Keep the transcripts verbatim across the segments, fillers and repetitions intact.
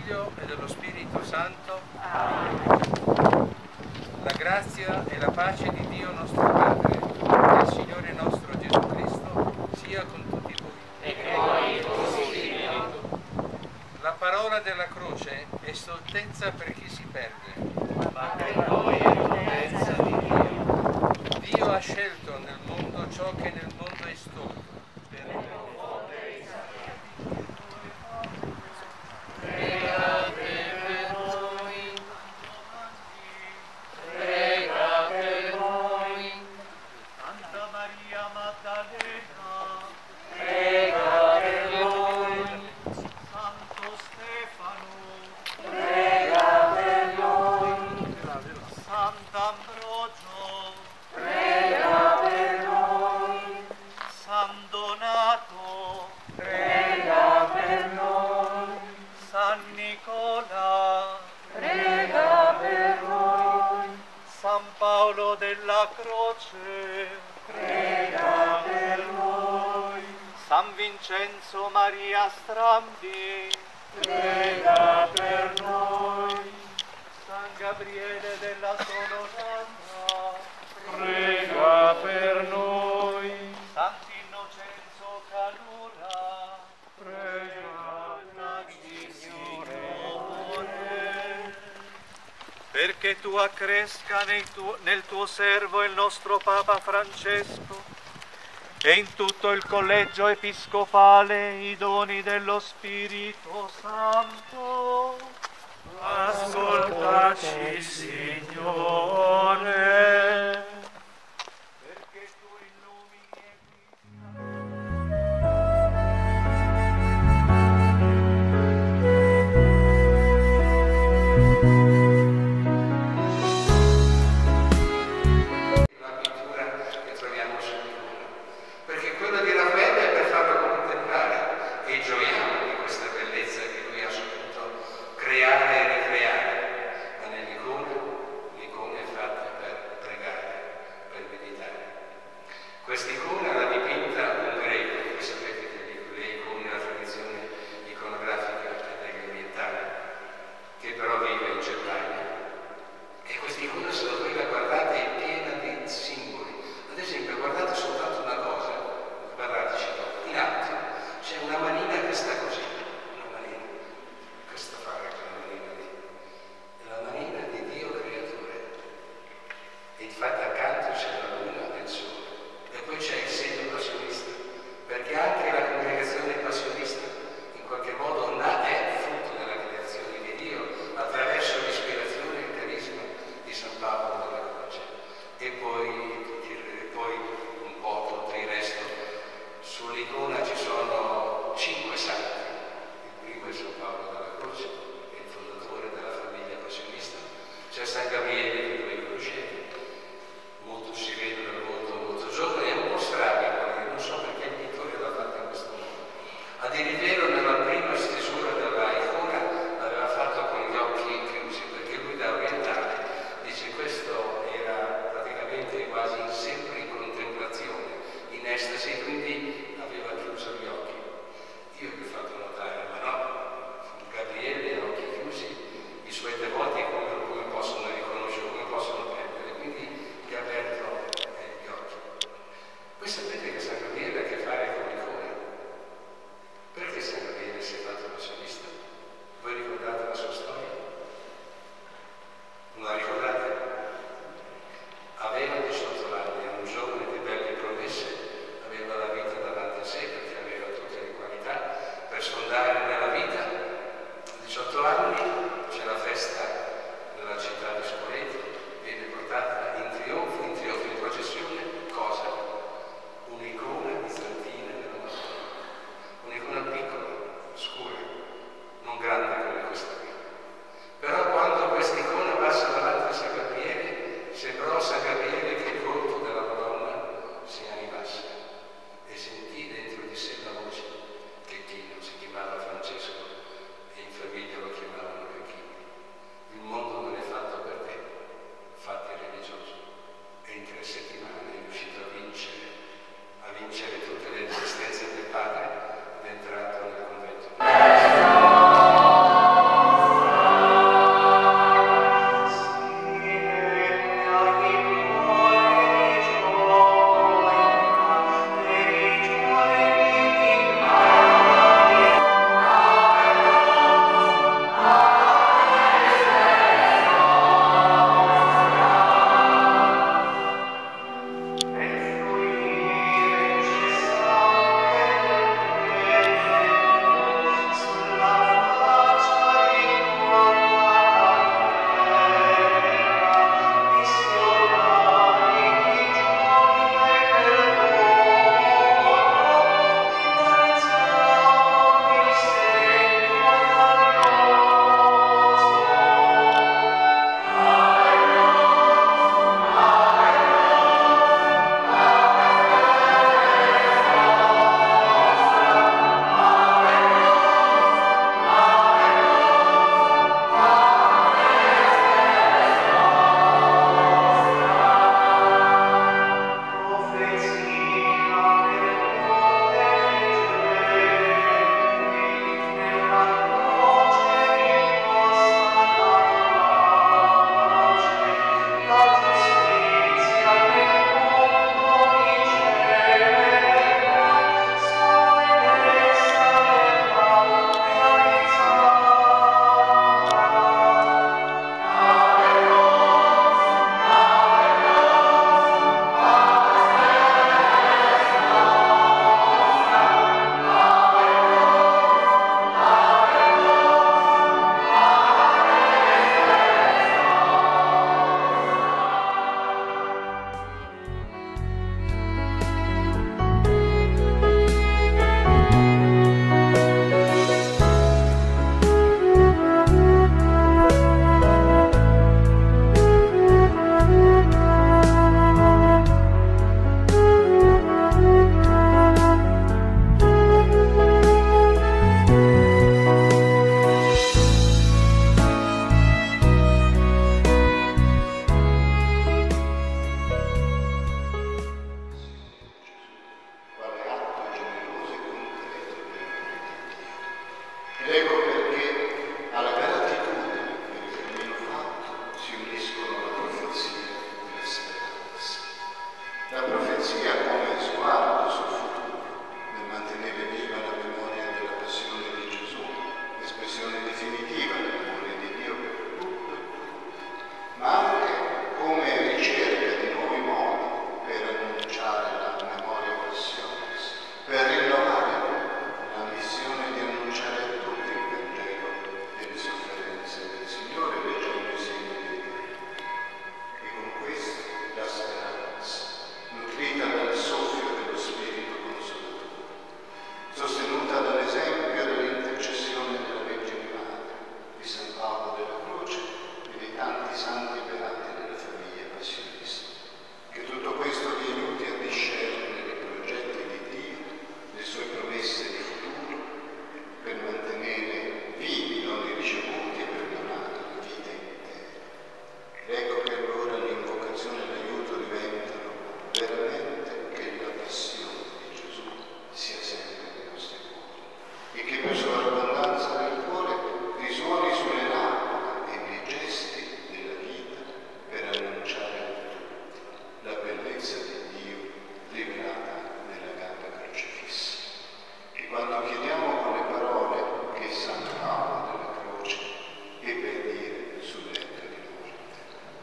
Figlio e dello Spirito Santo. Amen. La grazia e la pace di Dio nostro Padre e del Signore nostro Gesù Cristo sia con tutti voi. E con il tuo spirito. La parola della croce è stoltezza per chi si perde, Ma per noi è potenza di Dio. Dio ha scelto nel mondo ciò che nel mondo è stolto. Paolo della Croce, prega per noi. San Vincenzo Maria Strambi, prega per noi. San Gabriele della Solonata, prega per noi. Sant'Innocenzo Calura, prega per il Signore. Perché tu accresca nel tuo, nel tuo servo il nostro Papa Francesco e in tutto il collegio episcopale i doni dello Spirito Santo. Ascoltaci, Signore. Perché tu illumini e definitiva dell'amore di Dio per tutto e tutti, ma anche come ricerca di nuovi modi per annunciare la memoria passionis, per rinnovare la missione di annunciare a tutti il Vangelo delle sofferenze del Signore, leggendo i segni di Dio. E con questo la speranza, nutrita dal soffio dello Spirito Consolatore, sostenuta dall'esempio dell'intercessione della Vergine Madre, di San Paolo della Croce e di tanti santi beati della famiglia passionista. Che tutto questo vi aiuti a discernere i progetti di Dio, le sue promesse di futuro, per mantenere vivi i doni ricevuti e perdonati la vita intera. Ecco che allora l'invocazione e l'aiuto diventano veramente che la passione di Gesù sia sempre nei nostri cuori e che per sua abbondanza del cuore risuoni sulle lampade e nei gesti della vita per annunciare a tutti la bellezza di Dio rivelata nella gamba crocifissa. E quando chiediamo con le parole che San Paolo della Croce ebbe a dire sul letto di morte: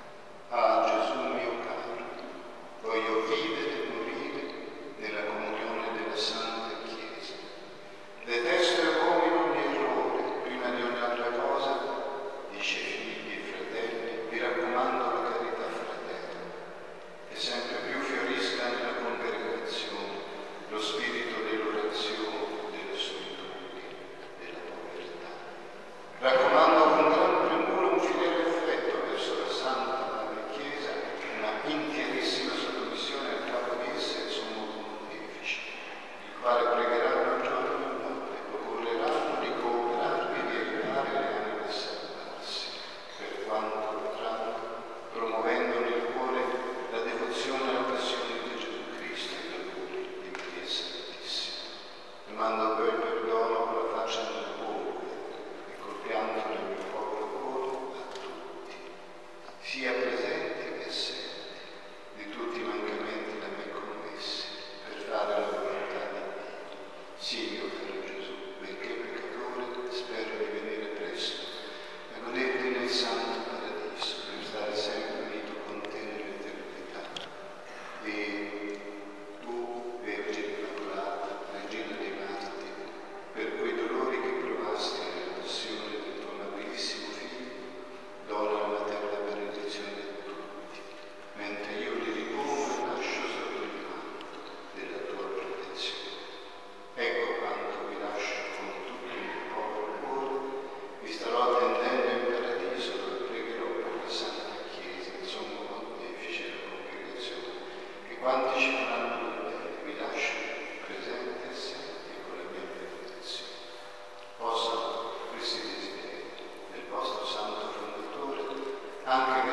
ah, Gesù mio caro, voglio vivere e morire nella comunione della Santa Chiesa. Detesto e abomino ogni errore, prima di ogni altra cosa, dice figli e fratelli, vi raccomando la carità fraterna, che sempre più fiorisca nella congregazione lo spirito dell'orazione, della solitudine, della povertà. Raccomando con gran premura un fedele affetto verso la Santa Madre Chiesa, una intierissima sottomissione al capo di essa e sommo pontefice, il quale pregheranno giorno e notte, occorreranno di cooperarvi e di aiutare le anime a salvarsi, per quanto potranno, promuovendo nel cuore la devozione alla passione di Gesù Cristo e l'amore di Maria Santissima. Domando poi il perdono con la faccia nella bocca e col pianto nel mio povero cuore a tutti, sia presenti che assenti, di tutti i mancamenti da me commessi, per fare la volontà di Dio. Sì, mio caro Gesù, benché peccatore, spero di venire presto e goderti nel santo paradiso, per stare sempre unito con te nell'eternità. E tu, Vergine Immacolata, Regina dei Martiri, per quei dolori che provasti nella passione del tuo amabilissimo Figlio, dona la materna benedizione a tutti, mentre io li ripongo e lascio sotto il manto della tua protezione. Ecco quanto vi lascio con tutto il mio povero cuore, vi starò attendendo in paradiso, dove pregherò per la Santa Chiesa, il sommo pontefice e la congregazione, che quanti ci faranno del bene vi lascio presenti e assenti con la mia benedizione. Possano questi desideri del vostro Santo Fondatore anche